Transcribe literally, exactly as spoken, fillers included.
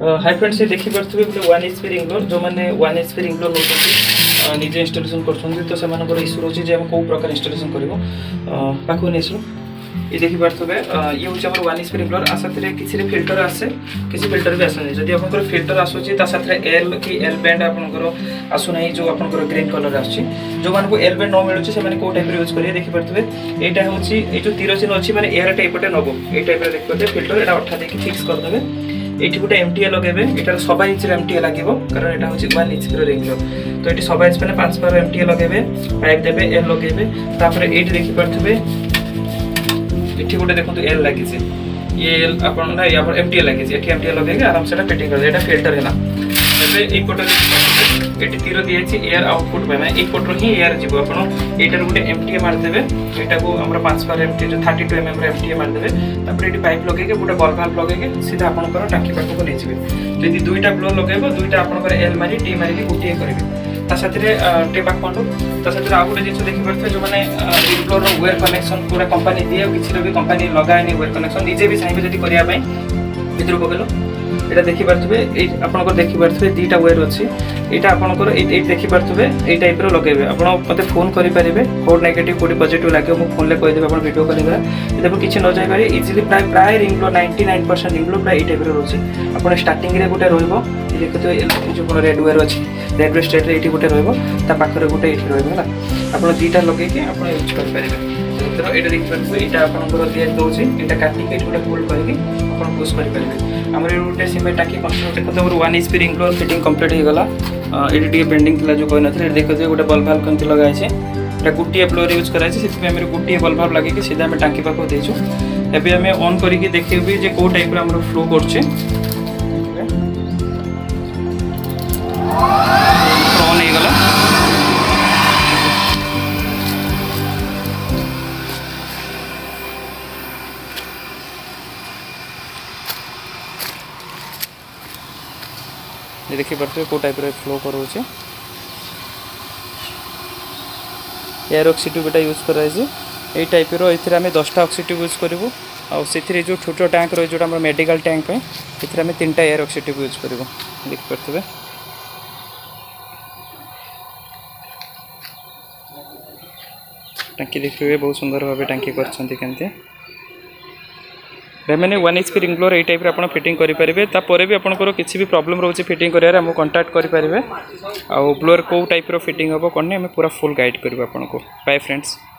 Hi friends ये देखी पारे गोटे वन एच पी रिंगलोर जो मैंने वन एच पी रिंगलोर नौ निजे इनस्टलेसन कर तो से इश्यू रोचे जे कौ प्रकार इनस्टलेसन कर पाखु नहीं ये देखी पारे ये हूँ आम वन एच पी रिंगलोर आ साथ किसी फिल्टर आसे किसी फिल्टर भी आसनी जब आप फिल्टर आसूसी एल कि एल बैंड आपंकर आसुना जो आप ग्रीन कलर आसूँ जो मानक एल बैंड न मिलूँ से कौ टाइप यूज करेंगे देखी पारे यहाँ हूँ ये जो तीर चिन्ह अच्छी मैंने एयर टाइपटे नब ये टाइप देखिए फिल्टर यहाँ अठा देख फिक्स करदे ये गोटे एमटीए लगे ये सवा इंच एमटीए लगे कारण यहाँ हूँ वन इंच रिंगलोर तो ये सवा इंच मैंने पांच बार एमटीए लगे पाइप देवे एल लगे ये देखी पारे ये गोटे देखो एल लगी ये एल आप एमटीए लगी ये एमटीए लगे आराम से फिटिंग कर यहाँ फिल्टर है ये तीर दिखाई एयर आउटपुट मैं यपटर ही एयर जीव आपटर गोटे एमटीए मारदेवे यहाँ को आम पांच बार एमटी जो thirty two M M MTA मारदेवे ये पाइप लगे गोटे बल भाल्व लगे सीधा आपंकर टाँकी पाखक नहीं जाए यदि दुईटा ब्लो लगे दुईटा आपंकर एल मारी टी मारिक गोटे करेंगे टेप आखंडु तो आउ गोटे जिन देखिए जो मैंने रिंगलोर वेयर कनेक्शन पूरा कंपनी दिए किसी भी कंपनी लगाए वेयर कनेक्शन निजे भी चाहिए जब करने भर पकेल यहाँ देखिपे आप देखिपे दुईटा वेयर अच्छी यहाँ आपंकर देखिपे ये टाइप लगे आप मत फोन करेंगे कौट नेगेटिव कौट पॉजिटिव लगे मुझे फोन कहीदेवे आप भिडियो कॉलिंग जब किसी न जापे इजिली प्राय प्राय रिंगलोर नाइंटी नाइन परसेंट रिंगलोर प्राय टाइप रोचे आप स्टार्टिंग में गोटे देखिए जो रेड वेयर अच्छी रेड वेयर स्टेट ये गोटे रखा गोटे ये रहा आप दुईटा लगे आप यूज करेंगे तो ये देखिए यहाँ आपंकर दिया दूसरी यहाँ काटिक गोटे होल्ड करके आप पुश करेंगे आम गोटे सीमेंट टाँकी कंस्ट्रक्ट देखते वन एच पी रिंगलोर फिटिंग कम्प्लीट हो गला ये पेंडिंग थी जो कहना देखिए गोटे बल्ब भाल्व कमी लगाई है गोटे फ्लोर यूज कराई से गोटे बल्ब भाल्व लगे सीधा आम टाँकी पाक देचु एवं आम ऑन करके देखेबी कौ टाइप फ्लो कर ऑन हो गला देखी पारे कौ टाइप फ्लो करोचे एयर ऑक्सीट्यूब यहाँ यूज कराई ये टाइप रो आम दसटा ऑक्सीट्यूब यूज करूँ आउ से जो छोट टैंक रही जो मेडिकल टैंक ये आम तीन टा एयर ऑक्सीट्यूब यूज करूँ देखी पारे टाँकी देखिए बहुत सुंदर भाव टाँकी करते मैंने वन एच पी रिंगलोर ये टाइप आप फिटिंग करेंगे तापर भी आपंकर किसी भी प्रॉब्लम रोचे फिटिंग करेंगे आमको कांटेक्ट करेंगे आउ ब्लोअर कौ टाइप फिटिंग हम कौन आम पूरा फुल गाइड करूँ आपको बाय फ्रेंड्स।